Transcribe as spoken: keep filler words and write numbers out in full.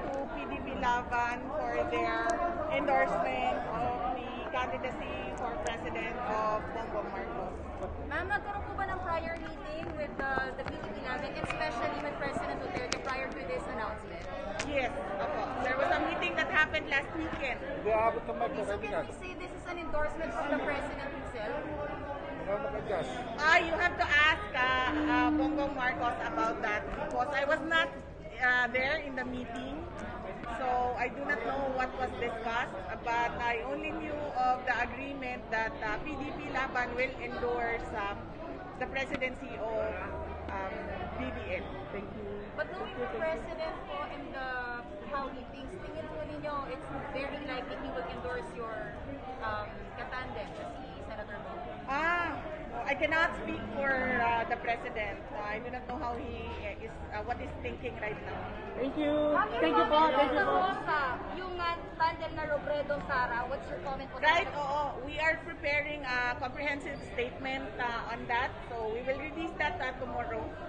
to P D P-Laban for their endorsement of the candidacy for President of Bongbong Marcos. Ma'am, nagkaroon po ba ng prior meeting with the, the P D P-Laban, especially with President Duterte prior to this announcement? Yes, opo. There was a meeting that happened last weekend. Okay, so can we say this is an endorsement from the President himself? Ah, you have to ask uh, uh, Bongbong Marcos about that because I was not uh, there in the meeting. So I do not know what was discussed, but I only knew of the agreement that uh, P D P-Laban will endorse um, the presidency of um, B B M. Thank you. But knowing the President po and the, how he thinks, tingin po ninyo, it's very likely he will endorse your um, katandem, si Senator Bongbong. Ah, I cannot speak for uh, the president. Uh, I do not know how he is, uh, what he's thinking right now. Thank you. Thank Thank you po. Thank you po. Yung uh, tandem na Robredo-Sara, what's your comment po? Right, oo. We are preparing a comprehensive statement uh, on that. So we will release that uh, tomorrow.